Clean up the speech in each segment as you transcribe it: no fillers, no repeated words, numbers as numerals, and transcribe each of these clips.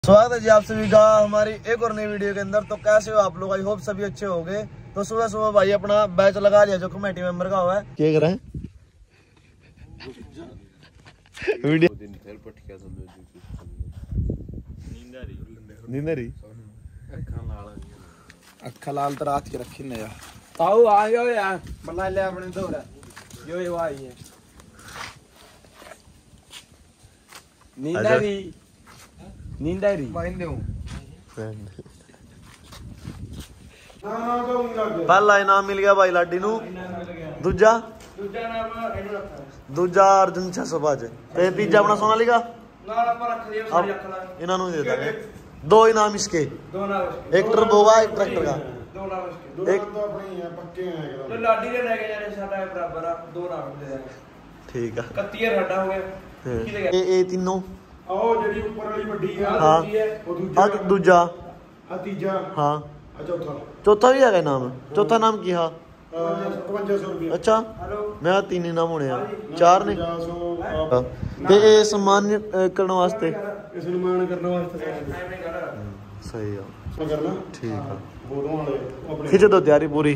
स्वागत है जी आप सभी का हमारी एक और नई वीडियो के अंदर। तो कैसे हो आप लोग? आई होप सभी अच्छे हो गए। तो सुबह सुबह भाई अपना बैच लगा लिया जो कमेटी मेंबर का हुआ है। क्या कर रहे हैं? वीडियो नींदरी अखा लाल तो रात के रखी न यार ताऊ आ गयो यार बना ले अपने दौरा यो आई है नींदरी बाइन दे पहला इनाम मिल गया भाई लाडी नू। दूजा अर्जुन 605 ते तीजा अपना सोना लिखा इन्होंने दे देंगे। दो इनाम इसके, एक टर्बो का एक ट्रैक्टर का। ठीक है ये तीनों दूजा हाँ चौथा भी है नाम। चौथा नाम की हाँ 5500। अच्छा मैं तीन इनाम होने चार ने ते सम्मान करने वास्ते सही है। ठीक है खिंच दो तैयारी पूरी।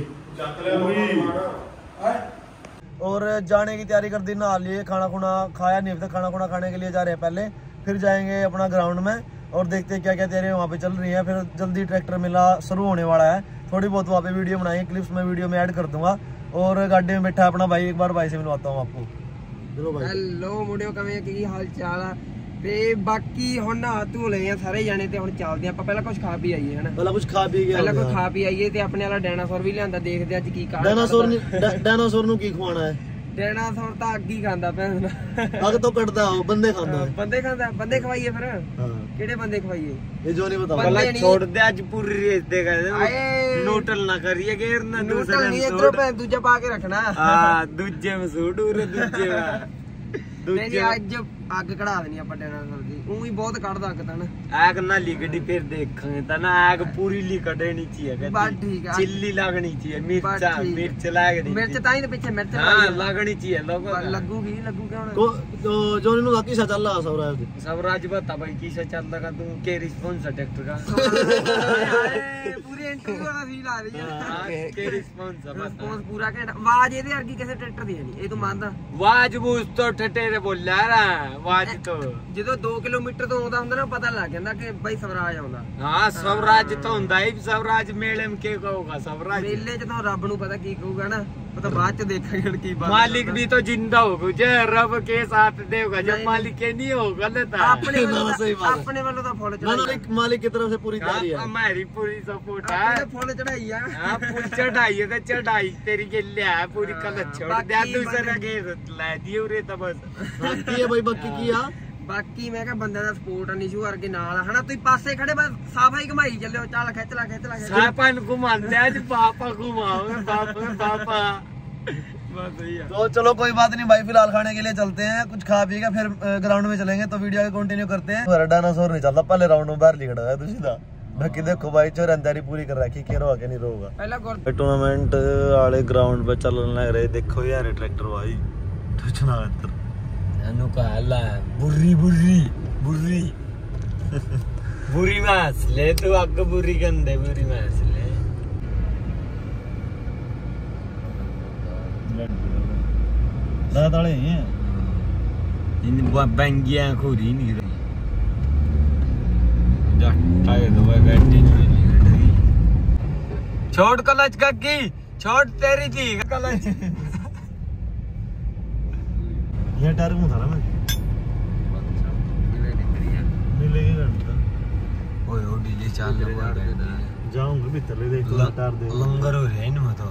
और जाने की तैयारी कर दी, नहा लिए, खाना खुना खाया नहीं था। खाना खुना खाने के लिए जा रहे हैं पहले, फिर जाएंगे अपना ग्राउंड में और देखते हैं क्या क्या तैयारी वहाँ पे चल रही है। फिर जल्दी ट्रैक्टर मेला शुरू होने वाला है। थोड़ी बहुत वहाँ पे वीडियो बनाएंगे, क्लिप्स में वीडियो में ऐड कर दूंगा। और गाड़ी में बैठा है अपना भाई, एक बार भाई से मिलवाता हूँ आपको। हेलो मुंडियो कमें की हाल चाल है ते बाकी हुण नहा धो लए आ सारे जाने ते हुण चलदे आपां। पहला कुछ खा पी आईए है ना, पहला कुछ खा पी गया, पहला कुछ खा पी आईए ते अपने वाला डायनासोर भी लिआंदा। देखदे अज की खा डायनासोर नु की खवाना है। डायनासोर तां अग ही खांदा भैन अग तो कटदा हो बंदे खांदा है। बंदे खांदा बंदे खवाइए फिर केड़े बंदे खवाइए ये जो नहीं बताऊंगा। पहला छोड़ दे अज पूरी रेस दे कर नोटल ना करिए गेर ना दूसरा नहीं इधरों पे दूजा पा के रखना। हां दूजे में सूट उरे दूजे में दूजे आज अग कढ़ा देनी ਆਪਾਂ डायनासोर दी। ਉਹੀ ਬਹੁਤ ਕੱਢਦਾ ਅਗ ਤਾਂ ਨਾ ਆਗ ਨਾ ਲਿਕੜੀ ਫਿਰ ਦੇਖਾਂਗੇ ਤਾਂ ਨਾ ਆਗ ਪੂਰੀ ਲਿਕੜੇ ਨਹੀਂ चाहिए। बस ठीक है चिल्ली लगनी चाहिए, मिर्च लगनी, मिर्च ताई तो पीछे मिर्च हां लगनी चाहिए। लोग लगूगी लगू क्यों तो जो नु की सा चल रहा सबराज बता भाई की सा चल रहा तू के रिस्पांस है ट्रैक्टर का पूरी एंट्री वाला फील आ रही है। हां के रिस्पांस पूरा के आवाज ਇਹਦੇ ਵਰਗੀ ਕਿਸੇ ट्रैक्टर ਦੀ ਨਹੀਂ। ਇਹ ਤੂੰ ਮੰਨਦਾ आवाज बूझ तो ठटेरे बोल रहा आवाज तो ਜਦੋਂ 2 ਕਿਲੋਮੀਟਰ ਤੋਂ ਆਉਂਦਾ ਹੁੰਦਾ ਨਾ ਪਤਾ ਲੱਗ ਜਾਂਦਾ ਕਿ ਬਾਈ ਸਵਰਾਜ ਆਉਂਦਾ। ਹਾਂ ਸਵਰਾਜ ਤਾਂ ਹੁੰਦਾ ਹੀ ਸਵਰਾਜ ਮੇਲੇ में ਕੀ ਕਹੂਗਾ ਸਵਰਾਜ ਮੇਲੇ ਚ ਤਾਂ ਰੱਬ ਨੂੰ ਪਤਾ ਕੀ ਕਹੂਗਾ ਨਾ, ਉਹ ਤਾਂ ਬਾਅਦ ਚ ਦੇਖਾਂਗੇ ਕੀ ਬਾਤ। मालिक भी तो जिंदा होगा जे रब के साथ देगा, जब मालिक के नहीं होगा ना अपने वालों तो फुल चढ़ाई मालिक की तरफ से पूरी तैयारी है। हमारी पूरी सपोर्ट है, फुल चढ़ाई है। हां पूरी चढ़ाई है तो चढ़ाई तेरी के लिए है पूरी। कल छोड़ दे दूसरा के ला दियो रे तो बस बाकी है भाई। बाकी की आ बाकी मैं कहा बंदे दा सपोर्ट निशू करके नाल है ना। तुम पासे खड़े बस साफा ही घुमाई चलो। चल खिच ला साफा घुमांदे आज पापा घुमाओगे पापा तो चलो कोई बात नहीं भाई। फिलहाल खाने के लिए चलते हैं, कुछ खा पी के फिर ग्राउंड में चलेंगे। तो वीडियो कंटिन्यू करते हैं। डायनासोर नहीं चलता, पहले राउंड में बाहर लिखा है तुझी दा। बाकी देखो भाई चोर तैयारी पूरी कर रखी के रो आके नहीं रोगा। टूर्नामेंट वाले ग्राउंड पे चलने लग रहे। देखो यार ट्रैक्टर भाई तुझना अंदर अनु का हल्ला बुर्री बुर्री बुर्री बुरी मास ले तो आग बुरी गंदे बुरी मास ले दादाले हैं इन बंगियां खोरी नहीं रही जट्टा ये तो बैठी नहीं। छोड़ कलच की छोड़ तेरी थी कलच ये टायर में था ना मैं मिलेगी घंटा ओए ओ डीजे चलने वाला है। जाऊंगा भीतर ले देख टायर दे लंगर हो रहे हैं इनमें तो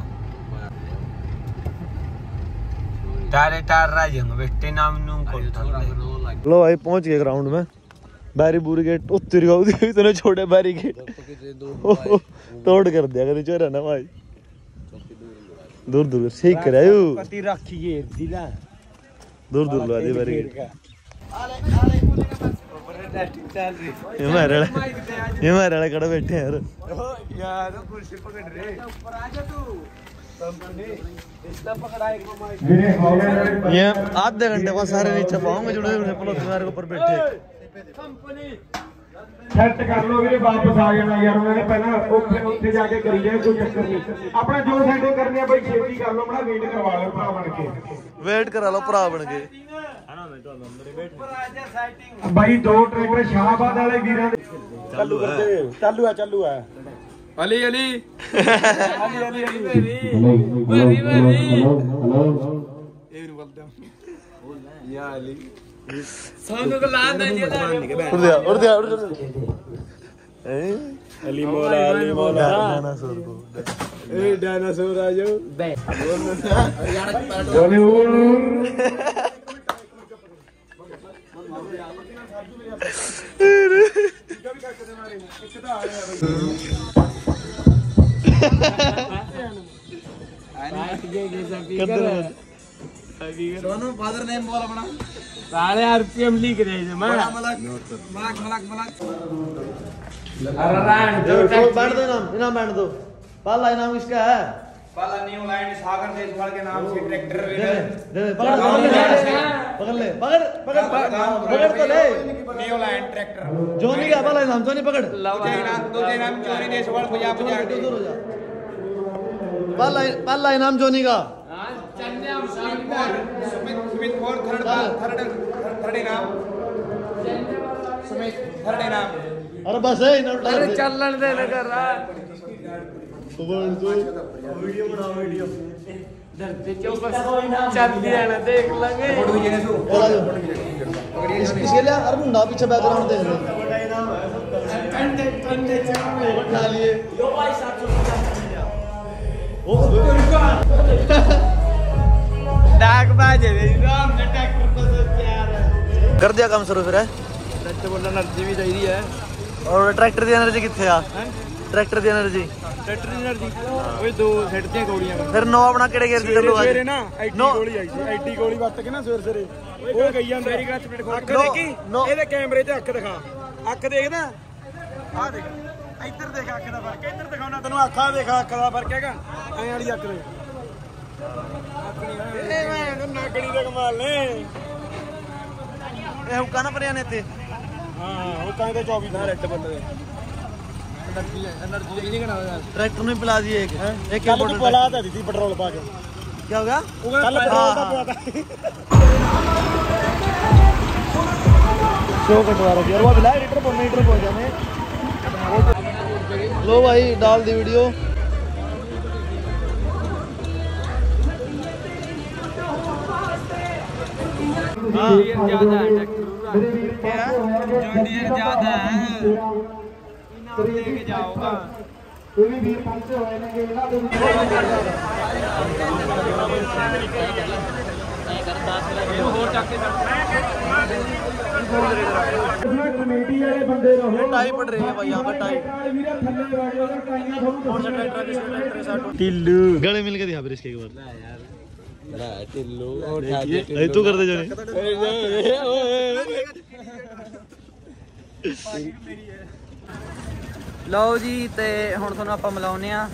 टायर राजेंगे बेटे नाम नू को। लो भाई पहुंच गए ग्राउंड में। बैरी बुरी गेट उतर गया इतने छोटे बैरी गेट तोड़ कर दिया कर चोरा ना भाई। दूर दूर ठीक करायो पति रखिए दिला दूर दूर ला दे बैरी गेट। ये हमारे वाले कड़ा बैठे हैं यार कुर्सी पकड़ रहे ऊपर आ जा तू। ये आधे घंटे बाद सारे नीचे पाऊंगे जुड़े मेरे को ऊपर बैठे। ਸੈੱਟ ਕਰ ਲਓ ਵੀਰੇ, ਵਾਪਸ ਆ ਜਾਣਾ ਯਾਰ ਉਹਨਾਂ ਨੇ ਪਹਿਲਾਂ ਉੱਥੇ ਜਾ ਕੇ ਕਰੀ ਜਾਏ, ਕੋਈ ਚੱਕਰ ਨਹੀਂ। ਆਪਣਾ ਜੋ ਸੈਟਿੰਗ ਕਰਨੀ ਆ ਬਾਈ ਛੇਤੀ ਕਰ ਲਓ, ਬੜਾ ਵੇਟ ਕਰਵਾ ਲਓ ਭਰਾ ਬਣ ਕੇ, ਵੇਟ ਕਰਾ ਲਓ ਭਰਾ ਬਣ ਕੇ। ਬਾਈ 2 ਟਰੈਕਟਰ ਸ਼ਾਹਬਾਦ ਵਾਲੇ ਵੀਰਾਂ ਦੇ ਚਾਲੂ ਆ ਅਲੀ ਅਲੀ ਸਾਨੂੰ ਕੋ ਲਾਦ ਨਹੀਂ ਉੜ ਜਾ ਅਲੀ ਮੋਲਾ डायनासोर को डायनासोर आ जाओ बे सोनू फादर नेम बोल अपना, सारे आरपीएम लिख रहे हैं बड़ा मलक बैठ दो इनाम बैठ दो। पहला इनाम इसका है, पाला न्यू लाइन सागर देशवाल के नाम से ट्रैक्टर पकड़ तो ले। न्यू लाइन ट्रैक्टर जोनी का पहला इनाम, जोनी पकड़। दूसरे नाम चोरी देशवाल पंजाब पहला इनाम जोनी का। सुमित फोर थर्ड इनाम सुमित थर्ड इनाम। अरे बस है इनाम, अरे चलन दे लगा रहा वीडियो बनाओ वीडियो। डरते क्यों बस चलती है ना, देख लेंगे इसके लिए अरे मुंडा पीछे बैकग्राउंड देख ले उठा लिए। डाक बाजे हमने ट्रैक्टर को तो तैयार है, कर दिया काम शुरू फिर है। ट्रैक्टर बोलना एनर्जी भी चाहिए है। और ट्रैक्टर की एनर्जी कितने आ? ट्रैक्टर की एनर्जी ट्रैक्टर की एनर्जी ओए 2 सेट ਦੀਆਂ ਗੋਲੀਆਂ फिर 9 अपना केड़े गेयर से चलो आज ਸਵੇਰੇ ਨਾ ਐਡੀ ਗੋਲੀ ਆਈ ਸੀ, ਐਡੀ ਗੋਲੀ ਵੱਟ ਕੇ ਨਾ ਸਵੇਰੇ ਉਹ ਗਈ ਆ ਮੇਰੀ ਗੱਤ ਪਿੱਟ ਖੋਲ ਕੇ ਦੇਖੀ ਇਹਦੇ ਕੈਮਰੇ 'ਚ ਅੱਖ ਦਿਖਾ, ਅੱਖ ਦੇਖਦਾ ਆ ਦੇਖ ਇੱਧਰ ਦੇਖ ਅੱਖ ਦਾ ਫਰਕ, ਇੱਧਰ ਦਿਖਾਉਣਾ ਤੈਨੂੰ ਅੱਖਾਂ ਦੇਖਾ, ਅੱਖ ਦਾ ਫਰਕ ਹੈਗਾ ਐ ਵਾਲੀ ਅੱਖ ਦੇ ਇਹ ਮੈਂ ਨਾਗਣੀ ਦੇ ਕਮਾਲ ਨੇ ਇਹ ਹੁਕਾ ਨਾ ਪਰਿਆ ਨੇ ਤੇ ਹਾਂ ਉਹ ਕਹਿੰਦੇ 24 ਦਾ ਰੈੱਡ ਬੱਲ ਦੇ एनर्जी नहीं करना ट्रैक्टर में पिला दिए एक ਕੱਲ ਤੂੰ ਪਲਾ ਤਾਂ ਦਿੱਤੀ ਪੈਟਰੋਲ ਪਾ ਕੇ, क्या हो गया? ਕੱਲ ਪੈਟਰੋਲ ਦਾ ਪਵਾ शो कटवा रखी और वो बिला लीटर पहुंच जाने। लो भाई डाल दी वीडियो। ज्यादा है ट्रैक्टर ज्यादा है, लेके जाओगा ਇਹ ਵੀ ਵੀਰ ਪਹੁੰਚੇ ਹੋਏ ਨੇ ਇਹਨਾਂ ਦੇ कमेटी वाले बंदे रहो, टाई पड़ रही है भाई यहाँ पर टाई। टिल्लू गले मिल के दिया फिर इसके बाद टिल्लू तू कर दे जाने। ਲਓ ਜੀ ਤੇ ਹੁਣ ਤੁਹਾਨੂੰ ਆਪਾਂ ਮਿਲਾਉਨੇ ਆ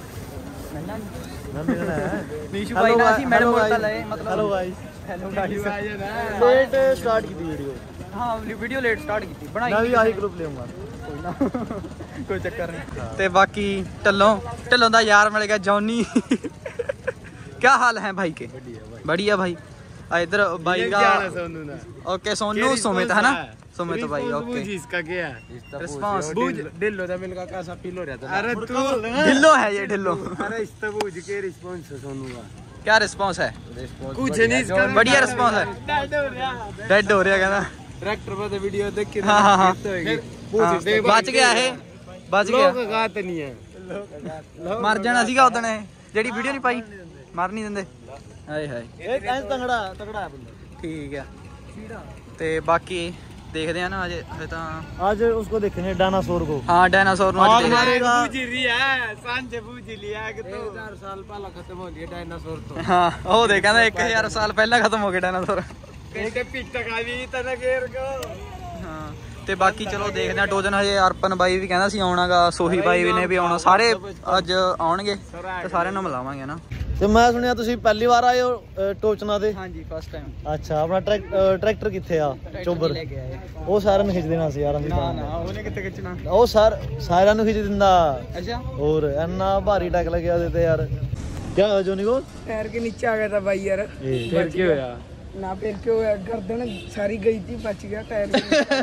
ਨੀਸ਼ੂ ਭਾਈ ਨਾਲ ਅਸੀਂ ਮੈਡਮ ਕੋਲ ਤਾਂ ਲਏ ਮਤਲਬ hello guys, hello guys late start की थी वीडियो, ਹਾਂ ਵੀਡੀਓ ਲੇਟ ਸਟਾਰਟ ਕੀਤੀ ਬਣਾਈ मैं भी आही ग्रुप लेऊंगा। ਕੋਈ ਚੱਕਰ ਨਹੀਂ। ਤੇ ਬਾਕੀ ਢੱਲੋਂ ਦਾ ਯਾਰ ਮਿਲ ਗਿਆ जॉनी क्या हाल है भाई के? बढ़िया भाई। इधर भाई का ओके सोनू सुमित है ना, सुमित भाई ओके। इसका क्या रिस्पांस ढिल्लो का मिल का कैसा फील हो रहा था? अरे तू ढिल्लो है ये ढिल्लो। अरे इस्तबूज के रिस्पांस है सोनू का, क्या रिस्पांस है? कुछ नहीं इसका बढ़िया रिस्पांस है। डेड हो रहा कहना ट्रैक्टर पर वीडियो देख के हाँ हाँ हाँ बच गया है, बच गया। गात नहीं है, मर जाना सीगा उदण ਇਹ ਜਿਹੜੀ ਵੀਡੀਓ ਨਹੀਂ ਪਾਈ, ਮਰ ਨਹੀਂ ਦਿੰਦੇ। ਹਾਏ ਹਾਏ तगड़ा है बंदा। ਠੀਕ ਆ ਤੇ ਬਾਕੀ देखते हैं ना आज ਤਾਂ आज उसको देखेंगे डायनासोर को। हाँ डायनासोर ਨੂੰ ਅੱਜ ਦੇਖਦੇ मारेगा सांझे बूझ लिया कि 1000 साल पहले खत्म हो गया डायनासोर तो। ਹਾਂ ਉਹ ਦੇ ਕਹਿੰਦਾ 1000 ਸਾਲ ਪਹਿਲਾਂ ਖਤਮ ਹੋ ਗਏ ਡਾਇਨਾਸੋਰ। कहते पिट का भी तना घेर को। ਹਾਂ ਤੇ ਬਾਕੀ ਚਲੋ ਦੇਖਦੇ ਆ ਡੋਜਨ ਹਜੇ ਅਰਪਨ ਬਾਈ ਵੀ ਕਹਿੰਦਾ ਸੀ ਆਉਣਾਗਾ, ਸੋਹੀ ਬਾਈ ਵੀ ਨੇ ਵੀ ਆਉਣਾ, ਸਾਰੇ ਅੱਜ ਆਉਣਗੇ ਤੇ ਸਾਰਿਆਂ ਨੂੰ ਮਿਲਾਵਾਂਗੇ ਨਾ। ਤੇ ਮੈਂ ਸੁਣਿਆ ਤੁਸੀਂ ਪਹਿਲੀ ਵਾਰ ਆਏ ਹੋ ਟੋਚਨਾ ਤੇ? ਹਾਂਜੀ ਫਸਟ ਟਾਈਮ। ਅੱਛਾ, ਆਪਣਾ ਟਰੈਕਟਰ ਕਿੱਥੇ ਆ? ਚੋਬਰ ਲੈ ਕੇ ਆਏ। ਉਹ ਸਾਰਿਆਂ ਨੂੰ ਖਿੱਚ ਦੇਣਾ ਸੀ ਯਾਰ ਅਸੀਂ। ਨਾ ਨਾ ਉਹਨੇ ਕਿੱਥੇ ਖਿੱਚਣਾ, ਉਹ ਸਾਰਿਆਂ ਨੂੰ ਖਿੱਚ ਦਿੰਦਾ। ਅੱਛਾ, ਹੋਰ ਇੰਨਾ ਭਾਰੀ ਟੈਕ ਲੱਗਿਆ ਉਹਦੇ ਤੇ ਯਾਰ। क्या हुआ जोनी को? पैर के नीचे आ गया था भाई यार। फिर क्या होया? ना फिर क्या होया, गर्दन सारी गई थी, बच गया टायर।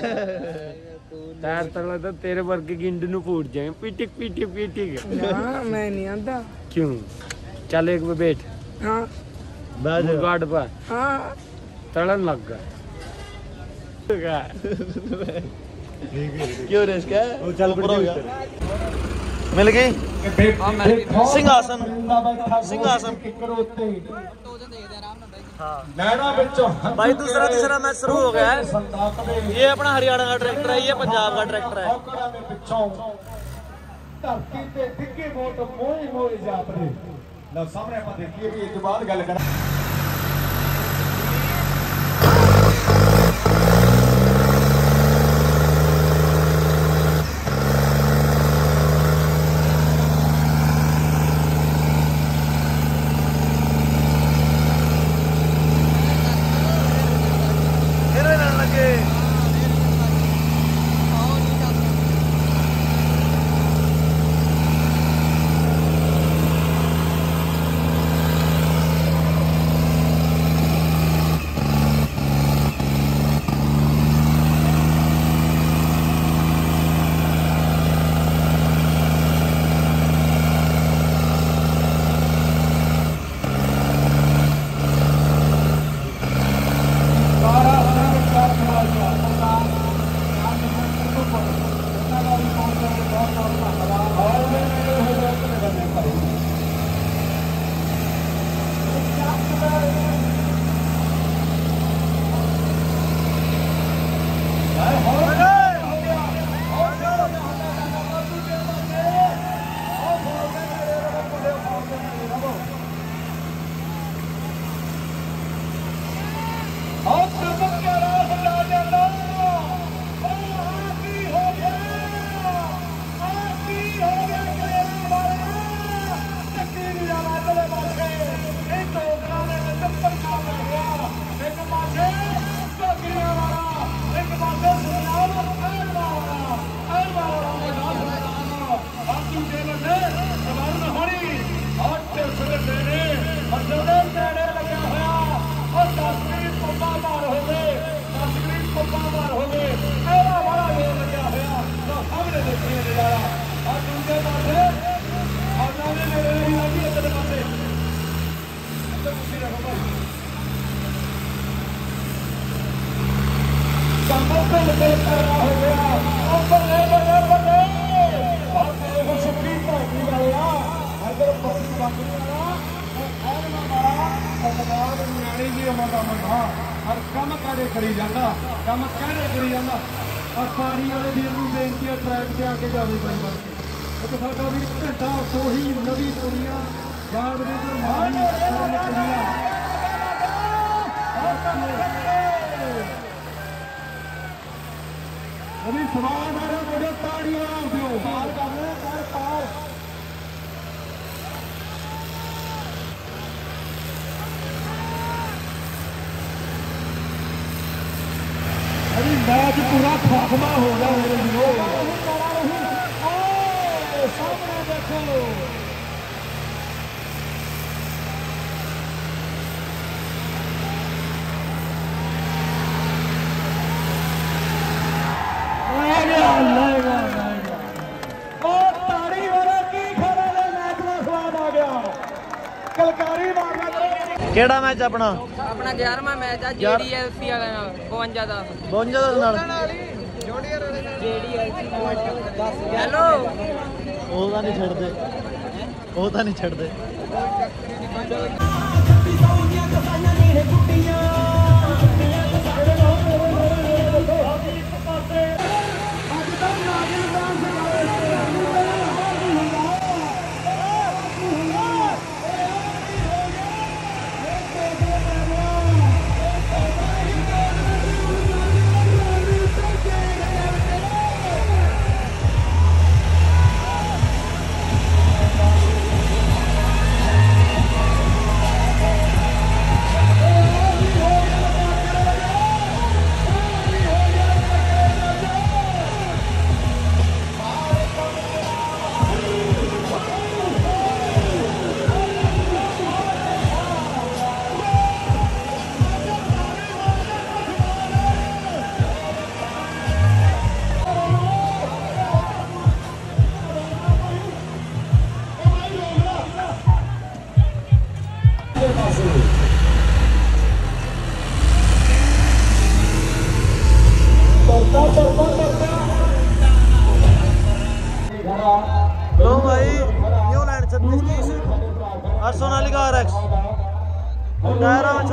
टायर तला तो तेरे वर्ग के गिंड नु फूट जाए। पीटिक पीटिक पीटिक। हां मैं नहीं आंदा। क्यों? चल एक पे बैठ। हां बैठ गार्ड पर। हां तड़न लग गया। क्यों रेस क्या? वो चल पूरा हो गया। मिल गई सिंहासन। सिंहासन भाई दूसरा तीसरा मैच शुरू हो गया है। ये अपना हरियाणा का ट्रैक्टर है, ये पंजाब का ट्रैक्टर है। मैच पूरा खत्मा हो गया मेरे लिए। सामने देखो ਕਿਹੜਾ ਮੈਚ ਆਪਣਾ? ਆਪਣਾ 11ਵਾਂ ਮੈਚ ਆ JDLC ਵਾਲਿਆਂ ਨਾਲ 52 ਦਾ 52 ਨਾਲ। ਹੈਲੋ ਉਹ ਤਾਂ ਨਹੀਂ ਛੱਡਦੇ, ਉਹ ਤਾਂ ਨਹੀਂ ਛੱਡਦੇ।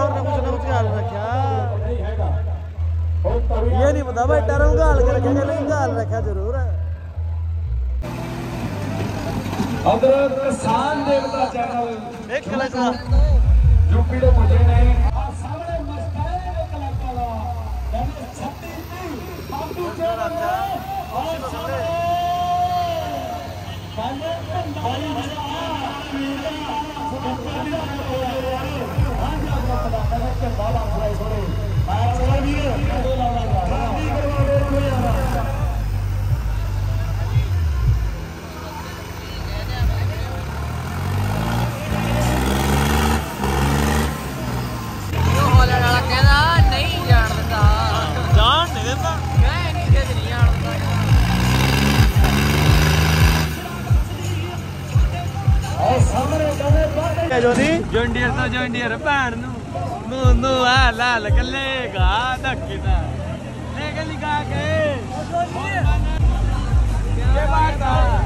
डायनासोर ने कुछ ना कुछ गाल रखा, ये नहीं पता भाई टरम गाल के रखा कि नहीं, गाल रखा जरूर है। उधर किसान देवता चैनल एक कलाकार यूपी ਦੇ ਮੁੰਡੇ ਨੇ ਆ ਸਾਹਮਣੇ ਮਸਤਾਏ ਦੇ ਕਲਾਕਾਰ ਕਹਿੰਦੇ ਛੱਤੀ ਦੀ ਬਾਬੂ ਚੈਨਲ ਔਰ ਸਾਹਮਣੇ ਕਹਿੰਦੇ ਭੰਡਾਰੀ ਜੌਂਡੀਅਰ ਤਾਂ ਜੌਂਡੀਅਰ ਭੈਣ ਨੂੰ ਨੂੰ ਆ ਲਾਲ ਕੱਲੇਗਾ ਧੱਕਦਾ ਲੈ ਕੇ ਲਿਖਾ ਕੇ ਇਹ ਬਾਤ ਆ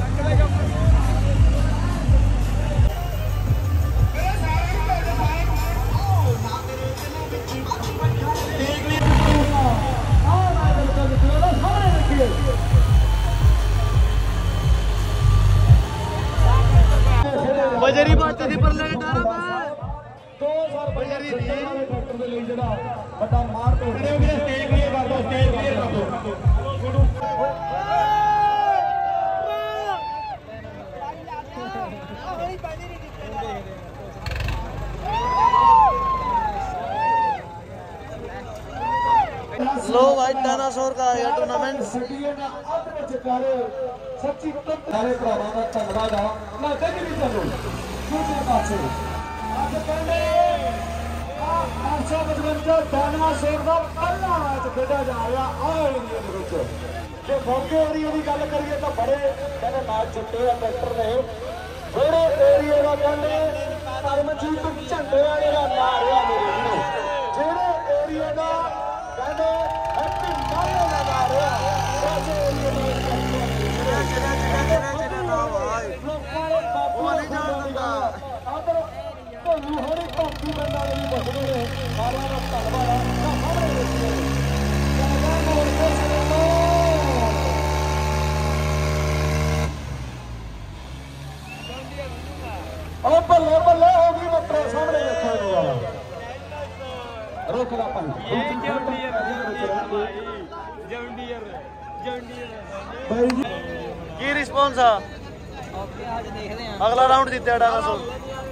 बजरी बात थी पर ले डारा ਬਜਰੀ ਦੀ ਟਰੈਕਟਰ ਦੇ ਲਈ ਜਿਹੜਾ ਵੱਡਾ ਮਾਰ ਤੋੜ ਖੜੇ ਹੋ ਗਏ ਸਟੇਜ ਕਲੀਅਰ ਕਰ ਦਿਓ ਸਟੇਜ ਕਲੀਅਰ ਕਰ ਦਿਓ लो भाई डायनासोर का आएगा टूर्नामेंट ਸੱਚੀ ਸਾਰੇ ਭਰਾਵਾਂ ਦਾ ਧੰਨਵਾਦ ਆ ਨਾ ਦੇਖ ਵੀ ਚੱਲੋ ਦੂਜੇ ਪਾਸੇ ਅੱਜ ਕਹਿੰਦੇ 855 ਡਾਇਨਾਸੋਰ ਦਾ ਪਹਿਲਾ ਮੈਚ ਖੇਡਿਆ ਜਾ ਰਿਹਾ ਆਲ ਇੰਡੀਆ ਦੇ ਵਿੱਚ। ਜੇ ਮੌਕੇ ਏਰੀਆ ਦੀ ਗੱਲ ਕਰੀਏ ਤਾਂ ਬੜੇ ਕਹਿੰਦੇ ਮੈਚ ਜਿੱਤੇ ਆ ਟਰੈਕਟਰ ਨੇ, ਜਿਹੜੇ ਏਰੀਆ ਦਾ ਕਹਿੰਦੇ ਪਰਮਜੀਤ ਝੰਡੇ ਵਾਲੇ ਦਾ ਨਾਂ ਰਿਹਾ ਮੇਰੇ ਵੀਰੋ, ਜਿਹੜੇ ਏਰੀਆ ਦਾ ਕਹਿੰਦੇ ਹੈਪੀ ਮਾਲੇ ਦਾ ਨਾਂ ਰਿਹਾ ਰਾਜੇ ਏਰੀਆ ਦਾ ਤੁਹਾਨੂੰ ਹੋਣੀ ਕਾਪੀ ਬੰਦਾ ਵੀ ਬਚਦੇ ਨੇ ਸਾਰਿਆਂ ਦਾ ਧੰਨਵਾਦ ਉਹ ਬੱਲੇ ਬੱਲੇ ਹੋ ਗਈ ਮੱਤਰਾ ਸਾਹਮਣੇ ਦੇਖੋ ਇਹਨੂੰ ਰੋਕ ਲਾ ਪੰਨ की रिस्पॉन्स आ अगला राउंड जीते डायनासोर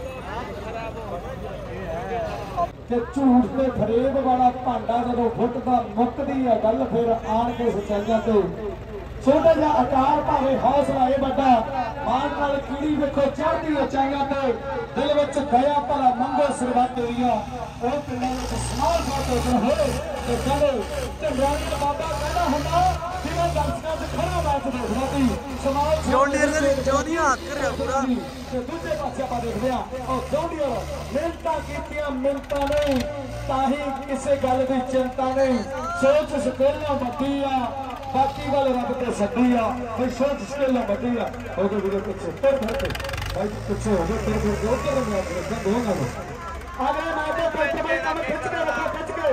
ਤੇ ਝੂਠ ਤੇ ਫਰੇਬ ਵਾਲਾ ਭਾਂਡਾ ਜਦੋਂ ਫੁੱਟਦਾ ਮੁੱਕਦੀ ਹੈ ਗੱਲ ਫਿਰ ਆਣ ਕੇ ਸੱਚਾਈਆਂ ਤੇ ਛੋਟਾ ਜਿਹਾ ਆਕਾਰ ਭਾਵੇਂ ਹੌਸਲਾ ਇਹ ਵੱਡਾ ਮਾਨ ਨਾਲ ਕੀੜੀ ਵੇਖੋ ਚੜ੍ਹਦੀ ਉਚਾਈਆਂ ਤੇ ਦਿਲ ਵਿੱਚ ਗਿਆ ਭਲਾ ਮੰਗੋ ਸਰਬੱਤ ਏਰੀਆ ਉਹ ਪਿੰਡਾਂ ਵਿੱਚ ਸਮਾਲ ਫੋਟੋ ਹੋਏ ਤੇ ਕਹਿੰਦੇ ਝੰਡਿਆਂ ਦਾ ਬਾਬਾ ਕਹਿੰਦਾ ਹੁੰਦਾ ਜਿਵੇਂ ਦਰਸ਼ਕਾਂ 'ਚ ਖੜਾ ਮੈਚ ਦੇਖਦਾ ਸੀ ਸਮਾਲ ਜੌਂਡੀਅਰ ਦੇ ਜੌਨੀ ਹੱਥ ਕਰਿਆ ਪੂਰਾ ਤੇ ਦੂਜੇ ਪਾਸੇ ਆਪਾਂ ਦੇਖਦੇ ਆ ਉਹ ਜੌਂਡੀਅਰ ਮਿਹਨਤਾਂ ਕੀਤੀਆਂ ਮਿਹਨਤਾਂ ਨਹੀਂ ਤਾਂ ਹੀ ਕਿਸੇ ਗੱਲ ਦੀ ਚਿੰਤਾ ਨਹੀਂ ਸੋਚ ਸਕੇਲਾਂ ਵੱਡੀ ਆ ਬਾਕੀ ਗੱਲ ਰੱਬ ਤੇ ਛੱਡੀ ਆ ਬਈ ਸੋਚ ਸਕੇਲਾਂ ਵੱਡੀ ਆ ਉਹਦੇ ਵੀਰੇ ਪਿੱਛੇ ਫਿਰ ਕੇ ਭਾਈ ਪਿੱਛੇ ਹੋ ਗਏ ਫਿਰ ਉੱਧਰ ਨੂੰ ਆ ਦੋ ਗੱਲ ਅਗਲੇ ਮੈਚ ਦੇ ਵਿੱਚ ਬਈ ਕੰਮ ਖਿੱਚ ਕੇ ਰੱਖੋ ਖਿੱਚ ਕੇ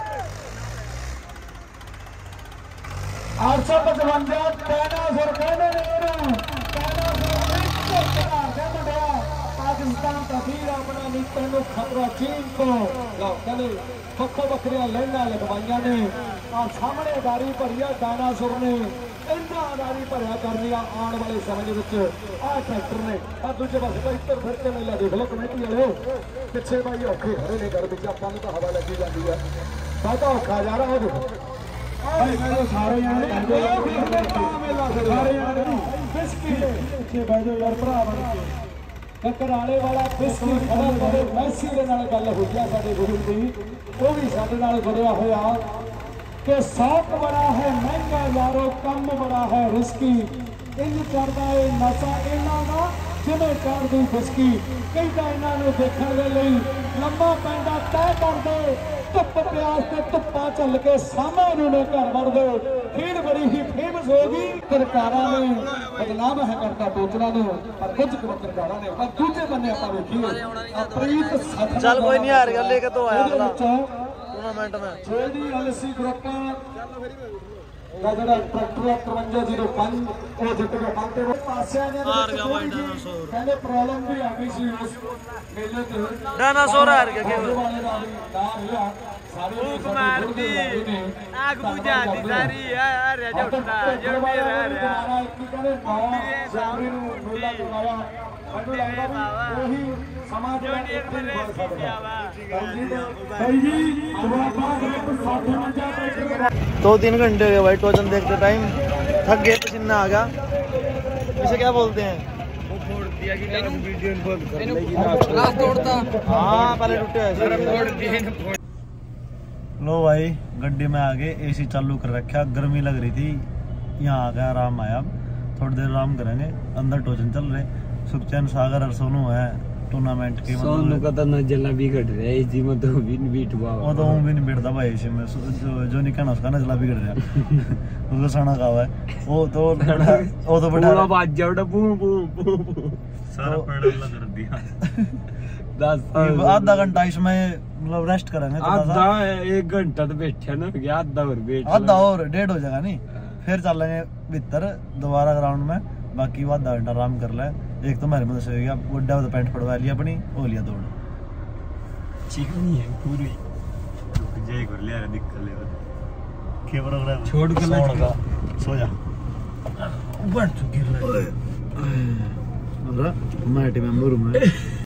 855 ਡਾਇਨਾਸੋਰ ਕਹਿੰਦੇ ਨੇ ਇਹਨੂੰ पाकिस्तान का वीर अपना नीतन को खतरा चीन को कहते ਵੱਖੋ ਵੱਖਰੀਆਂ ਲਾਈਨਾਂ ਲਗਵਾਈਆਂ ਨੇ ਆ ਸਾਹਮਣੇ ਉਡਾਰੀ ਭਰੀਆ ਡਾਇਨਾਸੋਰ ਨੇ ਇੰਨਾ ਉਡਾਰੀ ਭਰਿਆ ਕਰਨੀ ਆ ਆਉਣ ਵਾਲੇ ਸਮੇਂ ਦੇ ਵਿੱਚ ਆ ਟਰੈਕਟਰ ਨੇ ਆ ਦੂਜੇ ਪਾਸੇ ਤਾਂ ਇੱਧਰ ਫਿਰ ਕੇ ਮੇਲਾ ਦੇਖ ਲਓ ਕਮੇਟੀ ਵਾਲੇ ਪਿੱਛੇ ਬਾਈ ਔਖੇ ਖੜੇ ਨੇ ਘਰ ਵਿੱਚ ਆਪਾਂ ਨੂੰ ਤਾਂ ਹਵਾ ਲੱਗੀ ਜਾਂਦੀ ਆ ਬਾਤਾ ਔਖਾ ਜਾ ਰਿਹਾ ਉਹ ਸਾਰੇ ਜਾਣੇ ਸਾਰੇ ਜਾਣੇ ਪਿੱਛੇ ਬਹਿ ਜਾਓ ਯਾਰ ਭਰਾ ਬਣ ਕੇ ਕਕਰਾਲੇ ਵਾਲਾ ਬਿਸਕੀ ਖੜਾ ਕਰੇ ਮੈਸੀ ਦੇ ਨਾਲ ਗੱਲ ਹੋਈ ਆ ਸਾਡੇ ਗੁਰੂ ਦੀ ਉਹ ਵੀ ਸਾਡੇ ਨਾਲ ਜੁੜਿਆ ਹੋਇਆ ਕਿ ਸੌਕ ਬੜਾ ਹੈ ਮਹਿੰਗਾ ਯਾਰੋ ਕੰਮ ਬੜਾ ਹੈ ਰਿਸਕੀ ਇੰਜ ਕਰਦਾ ਏ ਨਸ਼ਾ ਇਹਨਾਂ ਦਾ ਜਿਵੇਂ ਕਰਦੀ ਬਿਸਕੀ ਕਹਿੰਦਾ ਇਹਨਾਂ ਨੂੰ ਦੇਖਣ ਦੇ ਲਈ ਲੰਮਾ ਪੈਂਦਾ ਤੈਅ ਕਰਦੇ ਧੁੱਪ ਪਿਆਸ ਤੇ ਧੁੱਪਾਂ ਝੱਲ ਕੇ ਸਾਹਮਣੇ ਨੂੰ ਘਰ ਵੜਦੇ खेल बड़ी ही फेमस होगी। पत्रकारां ने बदनाम है करता टोचना ने, पर कुछ पत्रकारां ने पर दूजे बन्ने ਆਪਾਂ ਵੇਖੀਏ ਪ੍ਰੀਤ ਸੱਤ चल कोई नहीं हार गया, लेके तो आया अगला टूर्नामेंट में। ਜਿਹੜੀ LC ਗਰੁੱਪ ਦਾ ਜਿਹੜਾ ਟਰੈਕਟਰ 5305 ਉਹ ਜਿੱਤ ਕੇ ਪੰਤੇ ਪਾਸਿਆਂ ਦੇ हार गया भाई डायनासोर। ਕਹਿੰਦੇ ਪ੍ਰੋਬਲਮ ਵੀ ਆ ਗਈ ਸੀ ਉਸ ਮੇਲੇ ਤੇ। डायनासोर हार गया केवल। ਵਾਲੇ ਦਾ ਵੀ ਨਾਮ ਲਿਆ ਸਾਰੇ भूख मारती आग बुझाती सारी यार जटना जो भी रह रहा दो 3 घंटे हो गए भाई टोचन देखते टाइम, थक गए, पसीना आ गया। इसे क्या बोलते हैं? हाँ पहले टूटे ऐसे। लो भाई गड्डी में आगे एसी चालू कर रखा, गर्मी लग रही थी, यहाँ आ गया, आराम आया। अब थोड़ी देर आराम करेंगे, अंदर टोचन चल रहे। सुखचैन सागर और सोनू है टूर्नामेंट की। सोनू का तो नजला बिगड़ रहा है इसी में तो भी बीट हुआ वो तो भी नहीं बिगड़ता भाई इसी में। जो नहीं कहना उसका नजला बिगड़ रहा उसको सना का हुआ है वो तो बड़ा बात जाओ बू बू सारा पैडल कर दिया। आधा घंटा इसमें मतलब रेस्ट करेंगे, आधा 1 घंटा तो बैठा ना, आधा और बैठ आधा और 1.5 हो जाएगा नहीं, फिर चलेंगे भीतर दोबारा ग्राउंड में। बाकी वो आधा घंटा आराम कर ले। एक तो मेरे मदद से हो गया, गुड्डा तो पैंट पड़वा लिया अपनी, हो लिया दौड़। चिकनी है पूरी जय कर लिया निकल ले कैमरा छोड़ के सो जा ऊपर गिर रहा है। मैं